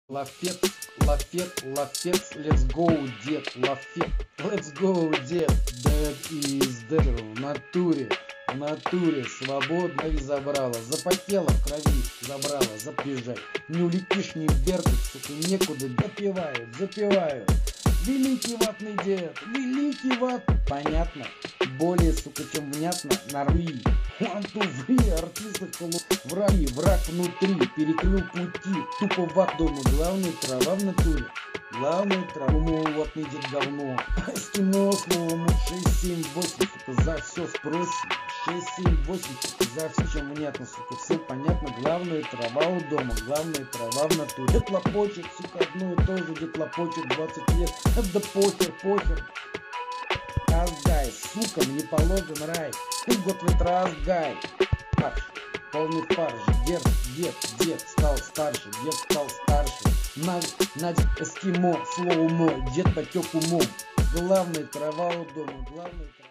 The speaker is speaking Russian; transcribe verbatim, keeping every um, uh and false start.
Лафет, лафет, лафет, let's go, дед, лафет, let's go, дед, that is dead, в натуре, в натуре, свободно и забрала, запотела в крови, забрала, запряжай, не улетишь, не вверх, сука, некуда, запивают, запивают, великий ватный дед, великий ват, понятно, более, сука, чем внятно, нарви. One, two, three, артисты холу... Враги, враг внутри, перекрыл пути, тупо в ад дома, главная трава в натуре. Главная трава, мол, вот не идет говно. Эскимо, словом, шесть, семь, восемь, сука, за все спросим. шесть, семь, восемь, сука, за все, чем внятно, сука, все понятно. Главная трава у дома, главная трава в натуре. Дед лопочет, сука, одно и то же, дед лопочет двадцать лет. Да похер, похер. Разгай, сука, мне положен рай. Ты год ветразгай. Фарш, полный фарш. Дед, дед, дед стал старше, дед стал старше. На, на эскимо, слово мой, дед потек умом. Главная трава у дома, главная трава.